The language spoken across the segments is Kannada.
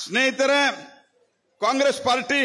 ಸ್ನೇಹಿತರೆ, ಕಾಂಗ್ರೆಸ್ ಪಾರ್ಟಿ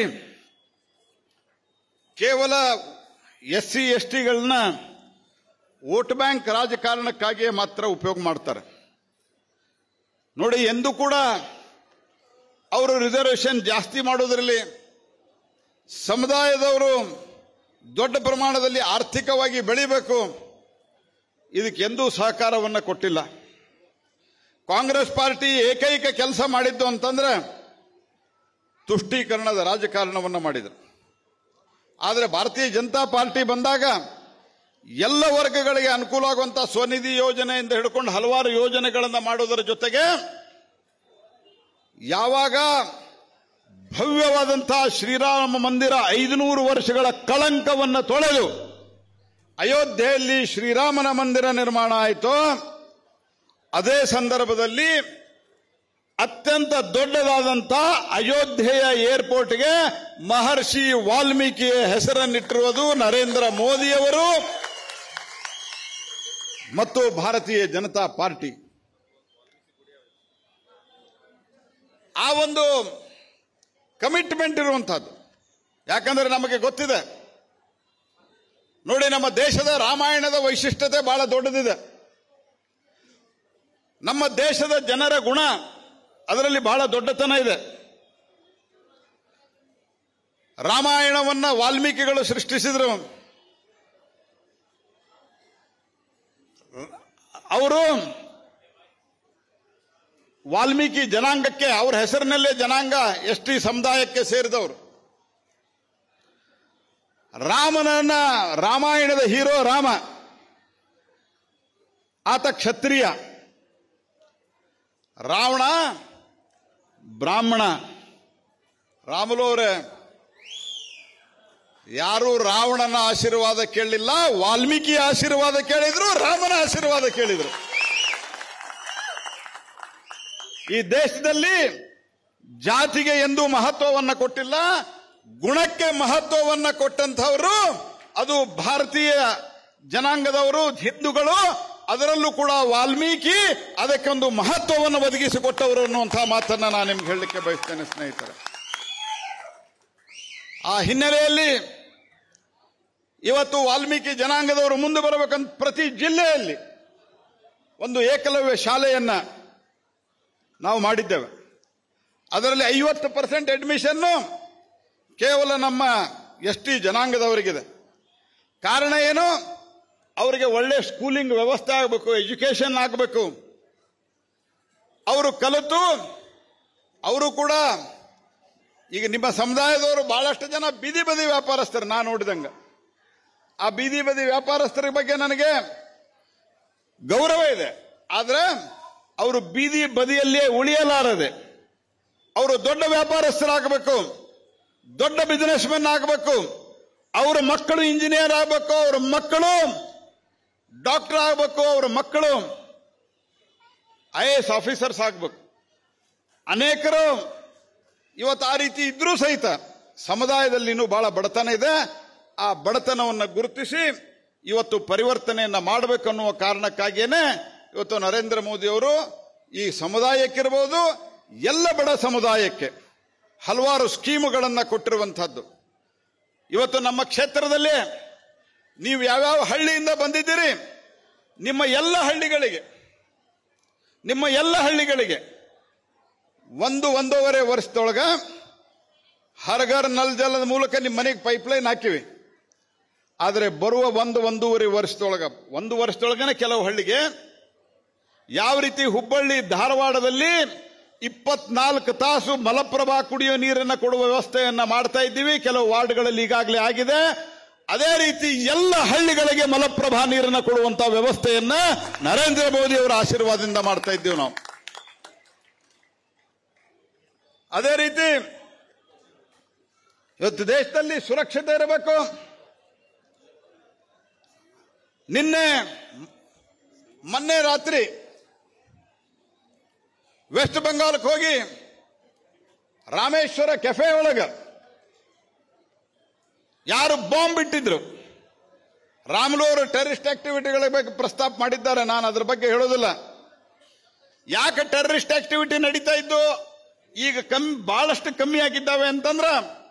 ಕೇವಲ ಎಸ್ಸಿ ಎಸ್ಟಿಗಳನ್ನ ವೋಟ್ ಬ್ಯಾಂಕ್ ರಾಜಕಾರಣಕ್ಕಾಗಿಯೇ ಮಾತ್ರ ಉಪಯೋಗ ಮಾಡ್ತಾರೆ. ನೋಡಿ, ಎಂದೂ ಕೂಡ ಅವರು ರಿಸರ್ವೇಶನ್ ಜಾಸ್ತಿ ಮಾಡೋದ್ರಲ್ಲಿ ಸಮುದಾಯದವರು ದೊಡ್ಡ ಪ್ರಮಾಣದಲ್ಲಿ ಆರ್ಥಿಕವಾಗಿ ಬೆಳಿಬೇಕು, ಇದಕ್ಕೆಂದೂ ಸಹಕಾರವನ್ನು ಕೊಟ್ಟಿಲ್ಲ. ಕಾಂಗ್ರೆಸ್ ಪಾರ್ಟಿ ಏಕೈಕ ಕೆಲಸ ಮಾಡಿದ್ದು ಅಂತಂದ್ರೆ ತುಷ್ಟೀಕರಣದ ರಾಜಕಾರಣವನ್ನು ಮಾಡಿದರು. ಆದರೆ ಭಾರತೀಯ ಜನತಾ ಪಾರ್ಟಿ ಬಂದಾಗ ಎಲ್ಲ ವರ್ಗಗಳಿಗೆ ಅನುಕೂಲ ಆಗುವಂತಹ ಸ್ವನಿಧಿ ಯೋಜನೆಯಿಂದ ಹಿಡ್ಕೊಂಡು ಹಲವಾರು ಯೋಜನೆಗಳನ್ನು ಮಾಡೋದರ ಜೊತೆಗೆ ಯಾವಾಗ ಭವ್ಯವಾದಂತಹ ಶ್ರೀರಾಮ ಮಂದಿರ 500 ವರ್ಷಗಳ ಕಳಂಕವನ್ನು ತೊಳೆದು ಅಯೋಧ್ಯೆಯಲ್ಲಿ ಶ್ರೀರಾಮನ ಮಂದಿರ ನಿರ್ಮಾಣ ಆಯಿತು, ಅದೇ ಸಂದರ್ಭದಲ್ಲಿ ಅತ್ಯಂತ ದೊಡ್ಡದಾದಂತಹ ಅಯೋಧ್ಯೆಯ ಏರ್ಪೋರ್ಟ್ಗೆ ಮಹರ್ಷಿ ವಾಲ್ಮೀಕಿಯ ಹೆಸರನ್ನಿಟ್ಟಿರುವುದು ನರೇಂದ್ರ ಮೋದಿಯವರು ಮತ್ತು ಭಾರತೀಯ ಜನತಾ ಪಾರ್ಟಿ. ಆ ಒಂದು ಕಮಿಟ್ಮೆಂಟ್ ಇರುವಂತಹದ್ದು. ಯಾಕಂದ್ರೆ ನಮಗೆ ಗೊತ್ತಿದೆ, ನೋಡಿ, ನಮ್ಮ ದೇಶದ ರಾಮಾಯಣದ ವೈಶಿಷ್ಟ್ಯತೆ ಬಹಳ ದೊಡ್ಡದಿದೆ. ನಮ್ಮ ದೇಶದ ಜನರ ಗುಣ ಅದರಲ್ಲಿ ಬಹಳ ದೊಡ್ಡತನ ಇದೆ. ರಾಮಾಯಣವನ್ನ ವಾಲ್ಮೀಕಿಗಳು ಸೃಷ್ಟಿಸಿದ್ರು. ಅವರು ವಾಲ್ಮೀಕಿ ಜನಾಂಗಕ್ಕೆ, ಅವರ ಹೆಸರಿನಲ್ಲೇ ಜನಾಂಗ ಎಸ್ಟಿ ಸಮುದಾಯಕ್ಕೆ ಸೇರಿದವರು. ರಾಮನನ್ನ, ರಾಮಾಯಣದ ಹೀರೋ ರಾಮ, ಆತ ಕ್ಷತ್ರಿಯ, ರಾವಣ ಬ್ರಾಹ್ಮಣ. ರಾಮುಲು ಅವರೇ, ಯಾರು ರಾವಣನ ಆಶೀರ್ವಾದ ಕೇಳಲಿಲ್ಲ, ವಾಲ್ಮೀಕಿ ಆಶೀರ್ವಾದ ಕೇಳಿದ್ರು, ರಾಮನ ಆಶೀರ್ವಾದ ಕೇಳಿದ್ರು. ಈ ದೇಶದಲ್ಲಿ ಜಾತಿಗೆ ಎಂದೂ ಮಹತ್ವವನ್ನು ಕೊಟ್ಟಿಲ್ಲ, ಗುಣಕ್ಕೆ ಮಹತ್ವವನ್ನು ಕೊಟ್ಟಂತಹವರು ಅದು ಭಾರತೀಯ ಜನಾಂಗದವರು, ಹಿಂದೂಗಳು, ಅದರಲ್ಲೂ ಕೂಡ ವಾಲ್ಮೀಕಿ ಅದಕ್ಕೊಂದು ಮಹತ್ವವನ್ನು ಒದಗಿಸಿಕೊಟ್ಟವರು ಅನ್ನುವಂತಹ ಮಾತನ್ನ ನಾನು ನಿಮ್ಗೆ ಹೇಳಲಿಕ್ಕೆ ಬಯಸ್ತೇನೆ ಸ್ನೇಹಿತರೆ. ಆ ಹಿನ್ನೆಲೆಯಲ್ಲಿ ಇವತ್ತು ವಾಲ್ಮೀಕಿ ಜನಾಂಗದವರು ಮುಂದೆ ಬರಬೇಕಂತ ಪ್ರತಿ ಜಿಲ್ಲೆಯಲ್ಲಿ ಒಂದು ಏಕಲವ್ಯ ಶಾಲೆಯನ್ನ ನಾವು ಮಾಡಿದ್ದೇವೆ. ಅದರಲ್ಲಿ 50% ಅಡ್ಮಿಷನ್ ಕೇವಲ ನಮ್ಮ ಎಸ್ಟಿ ಜನಾಂಗದವರಿಗಿದೆ. ಕಾರಣ ಏನು? ಅವರಿಗೆ ಒಳ್ಳೆ ಸ್ಕೂಲಿಂಗ್ ವ್ಯವಸ್ಥೆ ಆಗಬೇಕು, ಎಜುಕೇಶನ್ ಆಗಬೇಕು. ಅವರು ಕಲಿತು ಅವರು ಕೂಡ, ಈಗ ನಿಮ್ಮ ಸಮುದಾಯದವರು ಬಹಳಷ್ಟು ಜನ ಬೀದಿ ಬದಿ ವ್ಯಾಪಾರಸ್ಥರು, ನಾನು ನೋಡಿದಂಗ. ಆ ಬೀದಿ ಬದಿ ವ್ಯಾಪಾರಸ್ಥರ ಬಗ್ಗೆ ನನಗೆ ಗೌರವ ಇದೆ. ಆದ್ರೆ ಅವರು ಬೀದಿ ಬದಿಯಲ್ಲೇ ಉಳಿಯಲಾರದೆ ಅವರು ದೊಡ್ಡ ವ್ಯಾಪಾರಸ್ಥರಾಗಬೇಕು, ದೊಡ್ಡ ಬಿಸಿನೆಸ್ ಮೆನ್ ಆಗಬೇಕು, ಅವರ ಮಕ್ಕಳು ಇಂಜಿನಿಯರ್ ಆಗಬೇಕು, ಅವರ ಮಕ್ಕಳು ಡಾಕ್ಟರ್ ಆಗಬೇಕು, ಅವರ ಮಕ್ಕಳು IAS ಆಫೀಸರ್ಸ್ ಆಗಬೇಕು. ಅನೇಕರು ಇವತ್ತು ಆ ರೀತಿ ಇದ್ರೂ ಸಹಿತ ಸಮುದಾಯದಲ್ಲಿ ಇನ್ನೂ ಬಹಳ ಬಡತನ ಇದೆ. ಆ ಬಡತನವನ್ನು ಗುರುತಿಸಿ ಇವತ್ತು ಪರಿವರ್ತನೆಯನ್ನ ಮಾಡಬೇಕನ್ನುವ ಕಾರಣಕ್ಕಾಗಿಯೇ ಇವತ್ತು ನರೇಂದ್ರ ಮೋದಿ ಅವರು ಈ ಸಮುದಾಯಕ್ಕಿರಬಹುದು, ಎಲ್ಲ ಬಡ ಸಮುದಾಯಕ್ಕೆ ಹಲವಾರು ಸ್ಕೀಮುಗಳನ್ನು ಕೊಟ್ಟಿರುವಂತಹದ್ದು. ಇವತ್ತು ನಮ್ಮ ಕ್ಷೇತ್ರದಲ್ಲಿ ನೀವು ಯಾವ್ಯಾವ ಹಳ್ಳಿಯಿಂದ ಬಂದಿದ್ದೀರಿ, ನಿಮ್ಮ ಎಲ್ಲ ಹಳ್ಳಿಗಳಿಗೆ 1-1.5 ವರ್ಷದೊಳಗ ಹರ್ಘರ್ ನಲ್ ಜಲದ ಮೂಲಕ ನಿಮ್ಮ ಮನೆಗೆ ಪೈಪ್ಲೈನ್ ಹಾಕಿವಿ. ಆದರೆ ಬರುವ 1-1.5 ವರ್ಷದೊಳಗನೆ ಕೆಲವು ಹಳ್ಳಿಗೆ, ಯಾವ ರೀತಿ ಹುಬ್ಬಳ್ಳಿ ಧಾರವಾಡದಲ್ಲಿ 24 ತಾಸು ಮಲಪ್ರಭಾ ಕುಡಿಯೋ ನೀರನ್ನು ಕೊಡುವ ವ್ಯವಸ್ಥೆಯನ್ನ ಮಾಡ್ತಾ ಇದ್ದೀವಿ, ಕೆಲವು ವಾರ್ಡ್ಗಳಲ್ಲಿ ಈಗಾಗಲೇ ಆಗಿದೆ. ಅದೇ ರೀತಿ ಎಲ್ಲ ಹಳ್ಳಿಗಳಿಗೆ ಮಲಪ್ರಭಾ ನೀರನ್ನು ಕೊಡುವಂತಹ ವ್ಯವಸ್ಥೆಯನ್ನ ನರೇಂದ್ರ ಮೋದಿ ಅವರ ಆಶೀರ್ವಾದದಿಂದ ಮಾಡ್ತಾ ಇದ್ದೀವಿ ನಾವು. ಅದೇ ರೀತಿ ಇವತ್ತು ದೇಶದಲ್ಲಿ ಸುರಕ್ಷತೆ ಇರಬೇಕು. ಮೊನ್ನೆ ರಾತ್ರಿ ವೆಸ್ಟ್ ಬೆಂಗಾಲ್ಗೆ ಹೋಗಿ ರಾಮೇಶ್ವರ ಕೆಫೆ ಒಳಗ ಯಾರು ಬಾಂಬ್ ಇಟ್ಟಿದ್ರು. ರಾಮುಲು ಅವರು ಟೆರರಿಸ್ಟ್ ಆಕ್ಟಿವಿಟಿಗಳ ಬಗ್ಗೆ ಪ್ರಸ್ತಾಪ ಮಾಡಿದ್ದಾರೆ, ನಾನು ಅದ್ರ ಬಗ್ಗೆ ಹೇಳೋದಿಲ್ಲ. ಯಾಕೆ ಟೆರರಿಸ್ಟ್ ಆಕ್ಟಿವಿಟಿ ನಡೀತಾ ಇದ್ದು, ಈಗ ಬಹಳಷ್ಟು ಕಮ್ಮಿ ಆಗಿದ್ದಾವೆ ಅಂತಂದ್ರ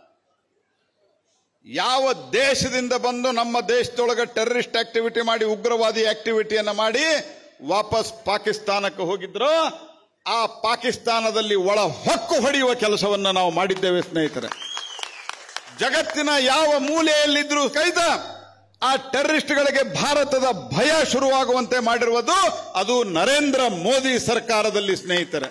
ಯಾವ ದೇಶದಿಂದ ಬಂದು ನಮ್ಮ ದೇಶದೊಳಗೆ ಟೆರರಿಸ್ಟ್ ಆಕ್ಟಿವಿಟಿ ಮಾಡಿ ಉಗ್ರವಾದಿ ಆಕ್ಟಿವಿಟಿಯನ್ನ ಮಾಡಿ ವಾಪಸ್ ಪಾಕಿಸ್ತಾನಕ್ಕೆ ಹೋಗಿದ್ರು ಆ ಪಾಕಿಸ್ತಾನದಲ್ಲಿ ಒಳ ಹೊಕ್ಕು ಹೊಡೆಯುವ ಕೆಲಸವನ್ನ ನಾವು ಮಾಡಿದ್ದೇವೆ ಸ್ನೇಹಿತರೆ. ಜಗತ್ತಿನ ಯಾವ ಮೂಲೆಯಲ್ಲಿದ್ರೂ ಸಹಿತ ಆ ಟೆರರಿಸ್ಟ್ಗಳಿಗೆ ಭಾರತದ ಭಯ ಶುರುವಾಗುವಂತೆ ಮಾಡಿರುವುದು ಅದು ನರೇಂದ್ರ ಮೋದಿ ಸರ್ಕಾರದಲ್ಲಿ ಸ್ನೇಹಿತರೆ.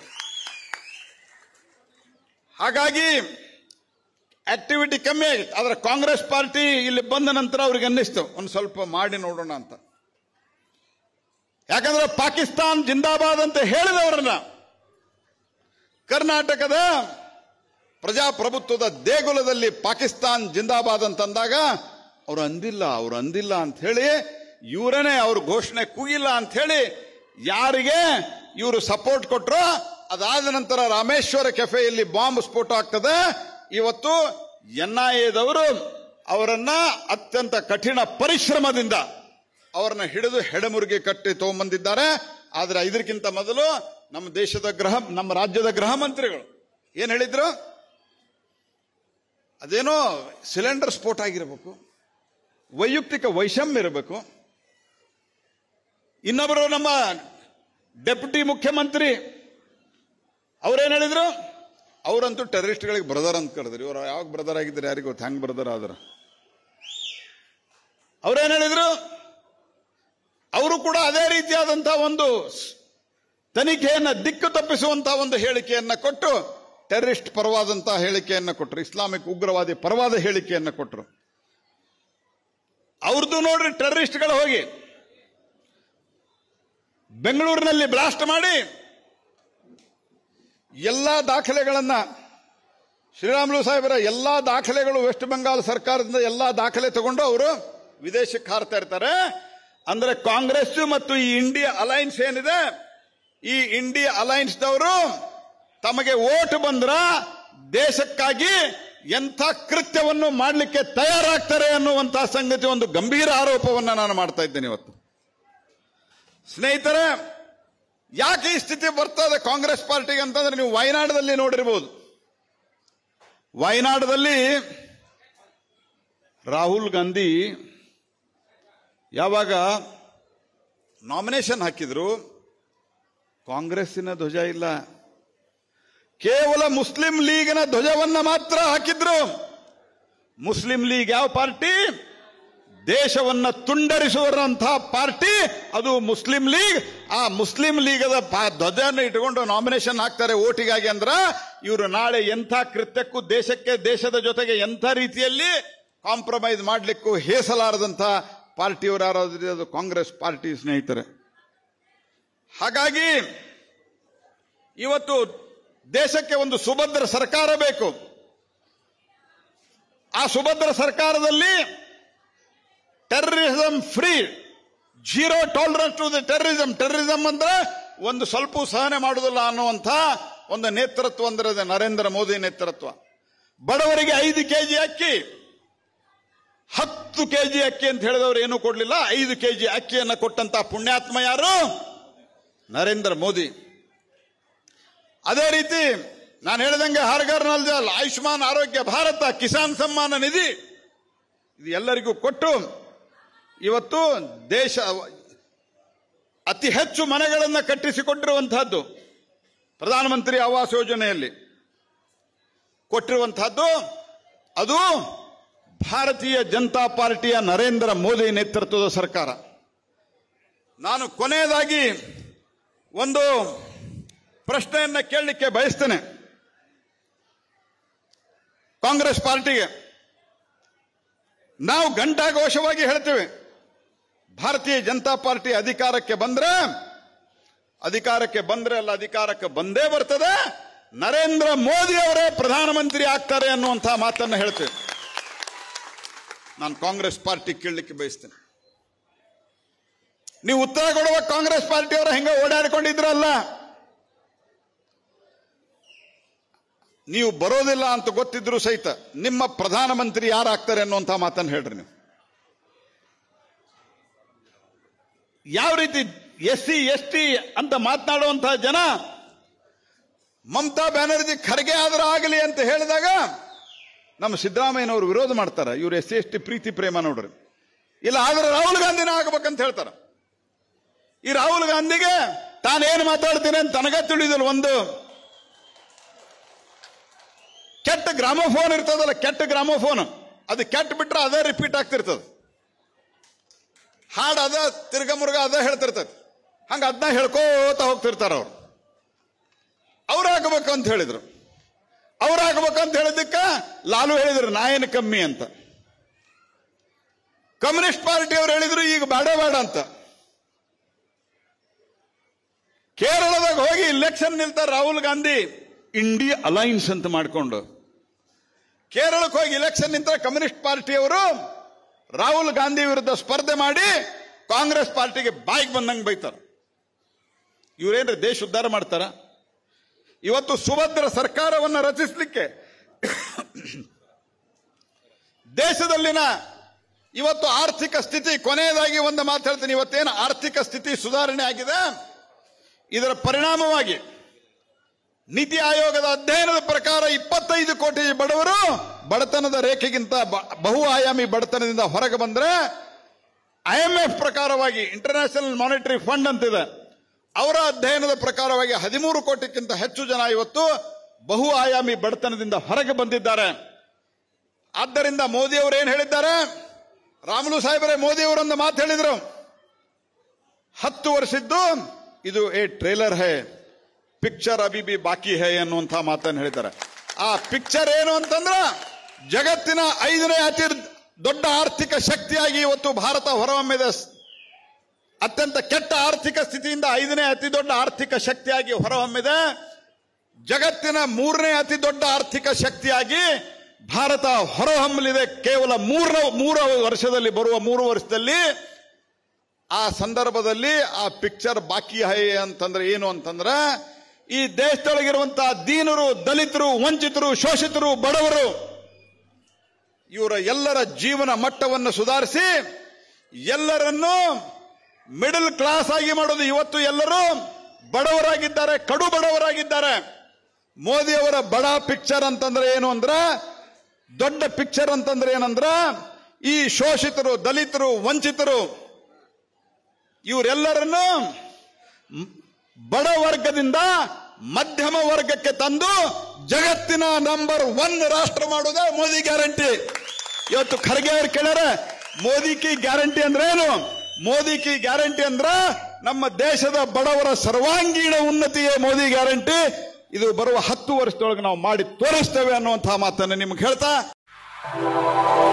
ಹಾಗಾಗಿ ಆಕ್ಟಿವಿಟಿ ಕಮ್ಮಿ ಆಗಿತ್ತು. ಆದ್ರೆ ಕಾಂಗ್ರೆಸ್ ಪಾರ್ಟಿ ಇಲ್ಲಿ ಬಂದ ನಂತರ ಅವ್ರಿಗೆ ಅನ್ನಿಸ್ತು ಒಂದು ಸ್ವಲ್ಪ ಮಾಡಿ ನೋಡೋಣ ಅಂತ. ಯಾಕಂದ್ರೆ ಪಾಕಿಸ್ತಾನ್ ಜಿಂದಾಬಾದ್ ಅಂತ ಹೇಳಿದವರನ್ನ ಕರ್ನಾಟಕದ ಪ್ರಜಾಪ್ರಭುತ್ವದ ದೇಗುಲದಲ್ಲಿ ಪಾಕಿಸ್ತಾನ್ ಜಿಂದಾಬಾದ್ ಅಂತಂದಾಗ ಅವ್ರು ಅಂದಿಲ್ಲ ಅಂತ ಹೇಳಿ ಇವರನ್ನೇ ಅವ್ರ ಘೋಷಣೆ ಕೂಗಿಲ್ಲ ಅಂತ ಹೇಳಿ ಯಾರಿಗೆ ಇವರು ಸಪೋರ್ಟ್ ಕೊಟ್ಟರು. ಅದಾದ ನಂತರ ರಾಮೇಶ್ವರ ಕೆಫೆಯಲ್ಲಿ ಬಾಂಬ್ ಸ್ಫೋಟ ಆಗ್ತದೆ. ಇವತ್ತು NIAದವರು ಅವರನ್ನ ಅತ್ಯಂತ ಕಠಿಣ ಪರಿಶ್ರಮದಿಂದ ಅವರನ್ನ ಹಿಡಿದು ಹೆಡೆಮುರುಗಿ ಕಟ್ಟಿ ತಗೊಂಡ್ಬಂದಿದ್ದಾರೆ. ಆದ್ರೆ ಇದಕ್ಕಿಂತ ಮೊದಲು ನಮ್ಮ ರಾಜ್ಯದ ಗೃಹ ಮಂತ್ರಿಗಳು ಏನ್ ಹೇಳಿದ್ರು, ಅದೇನೋ ಸಿಲಿಂಡರ್ ಸ್ಫೋಟ ಆಗಿರಬೇಕು, ವೈಯಕ್ತಿಕ ವೈಷಮ್ಯ ಇರಬೇಕು. ಇನ್ನೊಬ್ಬರು ನಮ್ಮ ಡೆಪ್ಯೂಟಿ ಮುಖ್ಯಮಂತ್ರಿ ಅವ್ರೇನ್ ಹೇಳಿದ್ರು, ಅವರಂತೂ ಟೆರರಿಸ್ಟ್ಗಳಿಗೆ ಬ್ರದರ್ ಅಂತ ಕರೆದ್ರು. ಇವರು ಯಾವಾಗ ಬ್ರದರ್ ಆಗಿದ್ದಾರೆ ಯಾರಿಗೂ ಗೊತ್ತು, ಹಂಗ್ ಬ್ರದರ್ ಆದ್ರ. ಅವ್ರೇನ್ ಹೇಳಿದ್ರು, ಅವರು ಕೂಡ ಅದೇ ರೀತಿಯಾದಂತಹ ಒಂದು ತನಿಖೆಯನ್ನ ದಿಕ್ಕು ತಪ್ಪಿಸುವಂತಹ ಒಂದು ಹೇಳಿಕೆಯನ್ನ ಕೊಟ್ಟು ಟೆರರಿಸ್ಟ್ ಪರವಾದಂತಹ ಹೇಳಿಕೆಯನ್ನ ಕೊಟ್ಟರು, ಇಸ್ಲಾಮಿಕ್ ಉಗ್ರವಾದಿ ಪರವಾದ ಹೇಳಿಕೆಯನ್ನ ಕೊಟ್ಟರು. ಅವ್ರದ್ದು ನೋಡ್ರಿ, ಟೆರರಿಸ್ಟ್ಗಳು ಹೋಗಿ ಬೆಂಗಳೂರಿನಲ್ಲಿ ಬ್ಲಾಸ್ಟ್ ಮಾಡಿ ಎಲ್ಲಾ ದಾಖಲೆಗಳನ್ನ, ಶ್ರೀರಾಮುಲು ಸಾಹೇಬರ ಎಲ್ಲಾ ದಾಖಲೆಗಳು ವೆಸ್ಟ್ ಬೆಂಗಾಲ್ ಸರ್ಕಾರದಿಂದ ಎಲ್ಲಾ ದಾಖಲೆ ತಗೊಂಡು ಅವರು ವಿದೇಶಕ್ಕೆ ಹಾರ್ತಾ ಇರ್ತಾರೆ. ಅಂದ್ರೆ ಕಾಂಗ್ರೆಸ್ ಮತ್ತು ಈ ಇಂಡಿಯಾ ಅಲೈನ್ಸ್ ಏನಿದೆ, ಈ ಇಂಡಿಯಾ ಅಲೈನ್ಸ್ದವರು ತಮಗೆ ವೋಟ್ ಬಂದ್ರ ದೇಶಕ್ಕಾಗಿ ಎಂಥ ಕೃತ್ಯವನ್ನು ಮಾಡಲಿಕ್ಕೆ ತಯಾರಾಗ್ತಾರೆ ಅನ್ನುವಂತಹ ಸಂಗತಿ ಒಂದು ಗಂಭೀರ ಆರೋಪವನ್ನು ನಾನು ಮಾಡ್ತಾ ಇದ್ದೇನೆ ಇವತ್ತು. ಸ್ನೇಹಿತರೆ, ಯಾಕೆ ಈ ಸ್ಥಿತಿ ಬರ್ತದೆ ಕಾಂಗ್ರೆಸ್ ಪಾರ್ಟಿಗೆ ಅಂತಂದ್ರೆ ನೀವು ವಯನಾಡದಲ್ಲಿ ನೋಡಿರ್ಬೋದು. ವಯನಾಡದಲ್ಲಿ ರಾಹುಲ್ ಗಾಂಧಿ ಯಾವಾಗ ನಾಮಿನೇಷನ್ ಹಾಕಿದ್ರು, ಕಾಂಗ್ರೆಸ್ಸಿನ ಧ್ವಜ ಇಲ್ಲ, ಕೇವಲ ಮುಸ್ಲಿಂ ಲೀಗಿನ ಧ್ವಜವನ್ನ ಮಾತ್ರ ಹಾಕಿದ್ರು. ಮುಸ್ಲಿಂ ಲೀಗ್ ಯಾವ ಪಾರ್ಟಿ? ದೇಶವನ್ನ ತುಂಡರಿಸುವಂತಹ ಪಾರ್ಟಿ ಅದು ಮುಸ್ಲಿಂ ಲೀಗ್. ಆ ಮುಸ್ಲಿಂ ಲೀಗದ ಧ್ವಜವನ್ನು ಇಟ್ಟುಕೊಂಡು ನಾಮಿನೇಷನ್ ಹಾಕ್ತಾರೆ ಓಟಿಗಾಗಿ. ಅಂದ್ರ ಇವರು ನಾಳೆ ಎಂಥ ಕೃತ್ಯಕ್ಕೂ ದೇಶದ ಜೊತೆಗೆ ಎಂಥ ರೀತಿಯಲ್ಲಿ ಕಾಂಪ್ರಮೈಸ್ ಮಾಡಲಿಕ್ಕೂ ಹೇಸಲಾರದಂತಹ ಪಾರ್ಟಿಯವರು ಯಾರಾದ್ರೂ ಅದು ಕಾಂಗ್ರೆಸ್ ಪಾರ್ಟಿ ಸ್ನೇಹಿತರೆ. ಹಾಗಾಗಿ ಇವತ್ತು ದೇಶಕ್ಕೆ ಒಂದು ಸುಭದ್ರ ಸರ್ಕಾರ ಬೇಕು. ಆ ಸುಭದ್ರ ಸರ್ಕಾರದಲ್ಲಿ terrorism free, zero tolerance to the terrorism ಅಂದ್ರೆ ಒಂದು ಸ್ವಲ್ಪ ಸಹನೆ ಮಾಡುವುದಿಲ್ಲ ಅನ್ನುವಂಥ ಒಂದು ನೇತೃತ್ವ ಅಂದ್ರೆ ನರೇಂದ್ರ ಮೋದಿ ನೇತೃತ್ವ. ಬಡವರಿಗೆ 5 ಕೆಜಿ ಅಕ್ಕಿ, 10 ಕೆಜಿ ಅಕ್ಕಿ ಅಂತ ಹೇಳಿದವರು ಏನೂ ಕೊಡ್ಲಿಲ್ಲ. 5 ಕೆಜಿ ಅಕ್ಕಿಯನ್ನು ಕೊಟ್ಟಂತ ಪುಣ್ಯಾತ್ಮ ಯಾರು? ನರೇಂದ್ರ ಮೋದಿ. ಅದೇ ರೀತಿ ನಾನು ಹೇಳಿದಂಗೆ ಹರ್ ಘರ್ ನಲ್ ಜಲ್, ಆಯುಷ್ಮಾನ್ ಆರೋಗ್ಯ ಭಾರತ, ಕಿಸಾನ್ ಸಮ್ಮಾನ ನಿಧಿ ಇದು ಎಲ್ಲರಿಗೂ ಕೊಟ್ಟು ಇವತ್ತು ದೇಶ ಅತಿ ಹೆಚ್ಚು ಮನೆಗಳನ್ನು ಕಟ್ಟಿಸಿಕೊಟ್ಟಿರುವಂತಹದ್ದು ಪ್ರಧಾನಮಂತ್ರಿ ಆವಾಸ್ ಯೋಜನೆಯಲ್ಲಿ ಕೊಟ್ಟಿರುವಂತಹದ್ದು ಅದು ಭಾರತೀಯ ಜನತಾ ಪಾರ್ಟಿಯ ನರೇಂದ್ರ ಮೋದಿ ನೇತೃತ್ವದ ಸರ್ಕಾರ. ನಾನು ಕೊನೆಯದಾಗಿ ಒಂದು ಪ್ರಶ್ನೆಯನ್ನ ಕೇಳಲಿಕ್ಕೆ ಬಯಸ್ತೇನೆ ಕಾಂಗ್ರೆಸ್ ಪಾರ್ಟಿಗೆ. ನಾವು ಘಂಟಾಘೋಷವಾಗಿ ಹೇಳ್ತೇವೆ, ಭಾರತೀಯ ಜನತಾ ಪಾರ್ಟಿ ಅಧಿಕಾರಕ್ಕೆ ಬಂದ್ರೆ ಅಲ್ಲ, ಅಧಿಕಾರಕ್ಕೆ ಬಂದೇ ಬರ್ತದೆ, ನರೇಂದ್ರ ಮೋದಿ ಅವರೇ ಪ್ರಧಾನಮಂತ್ರಿ ಆಗ್ತಾರೆ ಅನ್ನುವಂಥ ಮಾತನ್ನು ಹೇಳ್ತೇವೆ. ನಾನು ಕಾಂಗ್ರೆಸ್ ಪಾರ್ಟಿ ಕೇಳಲಿಕ್ಕೆ ಬಯಸ್ತೇನೆ. ನೀವು ಉತ್ತರ ಕೊಡುವ ಕಾಂಗ್ರೆಸ್ ಪಾರ್ಟಿಯವರು ಹೆಂಗ ಓಡಾಡಿಕೊಂಡಿದ್ರಲ್ಲ, ನೀವು ಬರೋದಿಲ್ಲ ಅಂತ ಗೊತ್ತಿದ್ರು ಸಹಿತ ನಿಮ್ಮ ಪ್ರಧಾನಮಂತ್ರಿ ಯಾರಾಗ್ತಾರೆ ಅನ್ನುವಂಥ ಮಾತನ್ನು ಹೇಳ್ರಿ. ನೀವು ಯಾವ ರೀತಿ SC ST ಅಂತ ಮಾತನಾಡುವಂತಹ ಜನ ಮಮತಾ ಬ್ಯಾನರ್ಜಿ ಖರ್ಗೆ ಆದರೂ ಆಗಲಿ ಅಂತ ಹೇಳಿದಾಗ ನಮ್ಮ ಸಿದ್ದರಾಮಯ್ಯನವರು ವಿರೋಧ ಮಾಡ್ತಾರೆ. ಇವ್ರು SC ಪ್ರೀತಿ ಪ್ರೇಮ ನೋಡ್ರಿ. ಇಲ್ಲ ಆದ್ರೆ ರಾಹುಲ್ ಗಾಂಧಿನ ಆಗ್ಬೇಕಂತ ಹೇಳ್ತಾರ. ಈ ರಾಹುಲ್ ಗಾಂಧಿಗೆ ತಾನೇನು ಮಾತಾಡ್ತೀನಿ ಅಂತ ತನಗ ತಿಳಿದಿಲ್ಲ. ಒಂದು ಕೆಟ್ಟ ಗ್ರಾಮೋಫೋನ್ ಇರ್ತದಲ್ಲ, ಕೆಟ್ಟ ಗ್ರಾಮೋಫೋನ್, ಅದು ಕೆಟ್ಟ ಬಿಟ್ರೆ ಅದೇ ರಿಪೀಟ್ ಆಗ್ತಿರ್ತದ. ಹಾಡು ಅದ ತಿರ್ಗ ಮುರ್ಗ ಅದ ಹೇಳ್ತಿರ್ತದೆ. ಹಂಗ ಅದನ್ನ ಹೇಳ್ಕೋತ ಹೋಗ್ತಿರ್ತಾರ. ಅವ್ರಾಗಬೇಕು ಅಂತ ಹೇಳಿದ್ರು. ಅವ್ರಾಗಬೇಕಂತ ಹೇಳಿದ್ದಕ್ಕ ಲಾಲು ಹೇಳಿದ್ರು ನಾ ಏನು ಕಮ್ಮಿ ಅಂತ. ಕಮ್ಯುನಿಸ್ಟ್ ಪಾರ್ಟಿ ಅವ್ರು ಹೇಳಿದ್ರು ಈಗ ಬೇಡ ಅಂತ. ಕೇರಳದಾಗ ಹೋಗಿ ಇಲೆಕ್ಷನ್ ನಿಲ್ತಾರೆ ರಾಹುಲ್ ಗಾಂಧಿ, ಇಂಡಿಯಾ ಅಲೈನ್ಸ್ ಅಂತ ಮಾಡಿಕೊಂಡು. ಕೇರಳಕ್ಕೆ ಹೋಗಿ ಇಲೆಕ್ಷನ್ ನಿಂತ ಕಮ್ಯುನಿಸ್ಟ್ ಪಾರ್ಟಿಯವರು ರಾಹುಲ್ ಗಾಂಧಿ ವಿರುದ್ಧ ಸ್ಪರ್ಧೆ ಮಾಡಿ ಕಾಂಗ್ರೆಸ್ ಪಾರ್ಟಿಗೆ ಬಾಯಿಗೆ ಬಂದಂಗೆ ಬೈತಾರೆ. ಇವರೇನ್ರಿ ದೇಶ ಉದ್ಧಾರ ಮಾಡ್ತಾರ? ಇವತ್ತು ಸುಭದ್ರ ಸರ್ಕಾರವನ್ನು ರಚಿಸಲಿಕ್ಕೆ ದೇಶದಲ್ಲಿನ ಇವತ್ತು ಆರ್ಥಿಕ ಸ್ಥಿತಿ, ಕೊನೆಯದಾಗಿ ಒಂದು ಮಾತು ಹೇಳ್ತೀನಿ, ಇವತ್ತೇನು ಆರ್ಥಿಕ ಸ್ಥಿತಿ ಸುಧಾರಣೆ ಆಗಿದೆ, ಇದರ ಪರಿಣಾಮವಾಗಿ ನೀತಿ ಆಯೋಗದ ಅಧ್ಯಯನದ ಪ್ರಕಾರ 25 ಕೋಟಿ ಬಡವರು ಬಡತನದ ರೇಖೆಗಿಂತ ಬಹು ಆಯಾಮಿ ಬಡತನದಿಂದ ಹೊರಗೆ ಬಂದ್ರೆ, IMF ಪ್ರಕಾರವಾಗಿ ಇಂಟರ್ನ್ಯಾಷನಲ್ ಮಾನಿಟರಿ ಫಂಡ್ ಅಂತಿದೆ, ಅವರ ಅಧ್ಯಯನದ ಪ್ರಕಾರವಾಗಿ 13 ಕೋಟಿಗಿಂತ ಹೆಚ್ಚು ಜನ ಇವತ್ತು ಬಹು ಆಯಾಮಿ ಬಡತನದಿಂದ ಹೊರಗೆ ಬಂದಿದ್ದಾರೆ. ಆದ್ದರಿಂದ ಮೋದಿ ಅವರು ಏನ್ ಹೇಳಿದ್ದಾರೆ, ರಾಮುಲು ಸಾಹೇಬರೇ ಮೋದಿ ಅವರೊಂದು ಮಾತು ಹೇಳಿದ್ರು, 10 ವರ್ಷದ್ದು ಇದು ಟ್ರೇಲರ್ ಹೈ, ಪಿಕ್ಚರ್ ಅಭಿ ಬಿ ಬಾಕಿ ಹೈ ಅನ್ನುವಂಥ ಮಾತನ್ನು ಹೇಳಿದ್ದಾರೆ. ಆ ಪಿಕ್ಚರ್ ಏನು ಅಂತಂದ್ರ ಜಗತ್ತಿನ 5ನೇ ಅತಿ ದೊಡ್ಡ ಆರ್ಥಿಕ ಶಕ್ತಿಯಾಗಿ ಇವತ್ತು ಭಾರತ ಹೊರಹೊಮ್ಮಿದೆ. ಅತ್ಯಂತ ಕೆಟ್ಟ ಆರ್ಥಿಕ ಸ್ಥಿತಿಯಿಂದ 5ನೇ ಅತಿ ದೊಡ್ಡ ಆರ್ಥಿಕ ಶಕ್ತಿಯಾಗಿ ಹೊರಹೊಮ್ಮಿದೆ. ಜಗತ್ತಿನ 3ನೇ ಅತಿ ದೊಡ್ಡ ಆರ್ಥಿಕ ಶಕ್ತಿಯಾಗಿ ಭಾರತ ಹೊರಹೊಮ್ಮಲಿದೆ ಕೇವಲ 3 ವರ್ಷದಲ್ಲಿ, ಬರುವ 3 ವರ್ಷದಲ್ಲಿ. ಆ ಸಂದರ್ಭದಲ್ಲಿ ಆ ಪಿಕ್ಚರ್ ಬಾಕಿ ಹೈ ಅಂತಂದ್ರೆ ಏನು ಅಂತಂದ್ರೆ, ಈ ದೇಶದೊಳಗಿರುವಂತಹ ದೀನರು, ದಲಿತರು, ವಂಚಿತರು, ಶೋಷಿತರು, ಬಡವರು, ಇವರ ಎಲ್ಲರ ಜೀವನ ಮಟ್ಟವನ್ನು ಸುಧಾರಿಸಿ ಎಲ್ಲರನ್ನೂ ಮಿಡಲ್ ಕ್ಲಾಸ್ ಆಗಿ ಮಾಡೋದು. ಇವತ್ತು ಎಲ್ಲರೂ ಬಡವರಾಗಿದ್ದಾರೆ, ಕಡು ಬಡವರಾಗಿದ್ದಾರೆ. ಮೋದಿ ಅವರ ಬಡ ಪಿಕ್ಚರ್ ಅಂತಂದ್ರೆ ಏನು ಅಂದ್ರ, ದೊಡ್ಡ ಪಿಕ್ಚರ್ ಅಂತಂದ್ರೆ ಏನಂದ್ರ, ಈ ಶೋಷಿತರು, ದಲಿತರು, ವಂಚಿತರು ಇವರೆಲ್ಲರನ್ನು ಬಡ ವರ್ಗದಿಂದ ಮಧ್ಯಮ ವರ್ಗಕ್ಕೆ ತಂದು ಜಗತ್ತಿನ ನಂಬರ್ 1 ರಾಷ್ಟ್ರ ಮಾಡುವುದೇ ಮೋದಿ ಗ್ಯಾರಂಟಿ. ಇವತ್ತು ಖರ್ಗೆ ಅವರು ಕೇಳ್ಯಾರ ಮೋದಿ ಕಿ ಗ್ಯಾರಂಟಿ ಅಂದ್ರೆ ಏನು? ಮೋದಿ ಕಿ ಗ್ಯಾರಂಟಿ ಅಂದ್ರ ನಮ್ಮ ದೇಶದ ಬಡವರ ಸರ್ವಾಂಗೀಣ ಉನ್ನತಿಯೇ ಮೋದಿ ಗ್ಯಾರಂಟಿ. ಇದು ಬರುವ 10 ವರ್ಷದೊಳಗೆ ನಾವು ಮಾಡಿ ತೋರಿಸ್ತೇವೆ ಅನ್ನುವಂತಹ ಮಾತನ್ನು ನಿಮ್ಗೆ ಹೇಳ್ತಾ